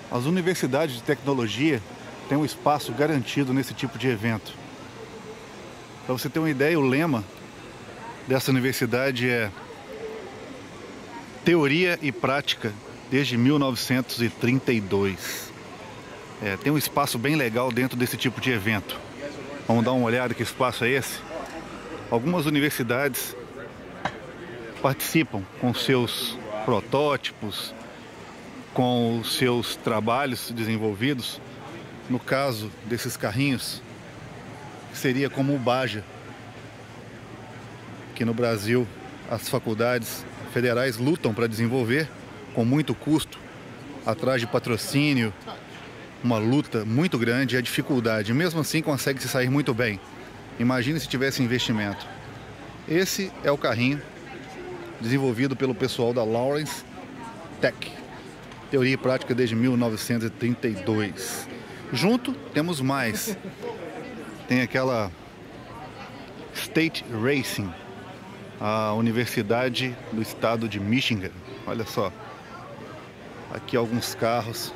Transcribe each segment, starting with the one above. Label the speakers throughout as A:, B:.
A: As universidades de tecnologia têm um espaço garantido nesse tipo de evento. Para você ter uma ideia, o lema dessa universidade é Teoria e Prática desde 1932. Tem um espaço bem legal dentro desse tipo de evento. Vamos dar uma olhada que espaço é esse? Algumas universidades participam com seus protótipos, com os seus trabalhos desenvolvidos. No caso desses carrinhos, seria como o Baja, que no Brasil as faculdades federais lutam para desenvolver com muito custo, atrás de patrocínio, uma luta muito grande e a dificuldade. Mesmo assim consegue se sair muito bem. Imagine se tivesse investimento. Esse é o carrinho desenvolvido pelo pessoal da Lawrence Tech. Teoria e prática desde 1932. Junto temos mais. Tem aquela State Racing, a Universidade do Estado de Michigan. Olha só. Aqui alguns carros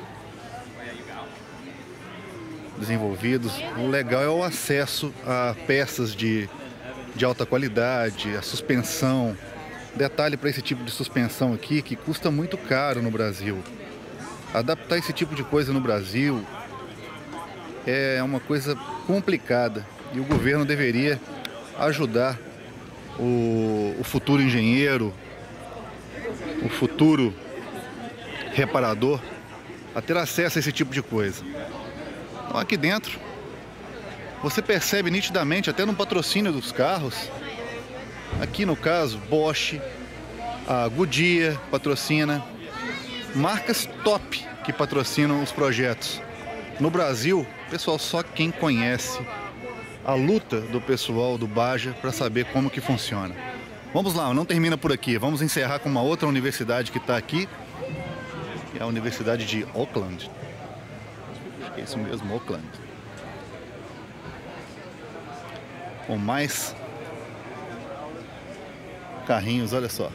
A: desenvolvidos. O legal é o acesso a peças de alta qualidade, a suspensão. Detalhe para esse tipo de suspensão aqui que custa muito caro no Brasil. Adaptar esse tipo de coisa no Brasil é uma coisa complicada e o governo deveria ajudar o futuro engenheiro, o futuro reparador a ter acesso a esse tipo de coisa. Então, aqui dentro você percebe nitidamente, até no patrocínio dos carros, aqui no caso Bosch, a Goodyear patrocina, marcas top que patrocinam os projetos. No Brasil, pessoal, só quem conhece a luta do pessoal do Baja para saber como que funciona. Vamos lá, não termina por aqui. Vamos encerrar com uma outra universidade que está aqui, que é a Universidade de Oakland. Acho que é isso mesmo, Oakland. Com mais carrinhos, olha só.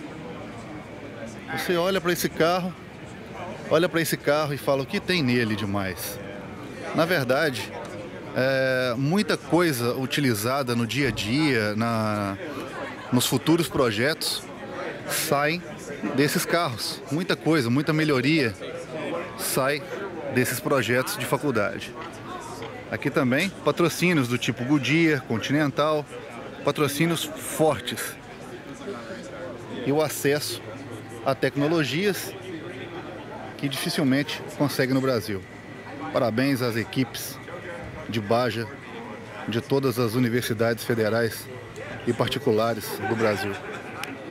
A: Você olha para esse carro, e fala o que tem nele demais. Na verdade, muita coisa utilizada no dia a dia, nos futuros projetos, sai desses carros. Muita coisa, muita melhoria sai desses projetos de faculdade. Aqui também patrocínios do tipo Goodyear, Continental, patrocínios fortes. E o acesso a tecnologias que dificilmente consegue no Brasil. Parabéns às equipes de Baja, de todas as universidades federais e particulares do Brasil.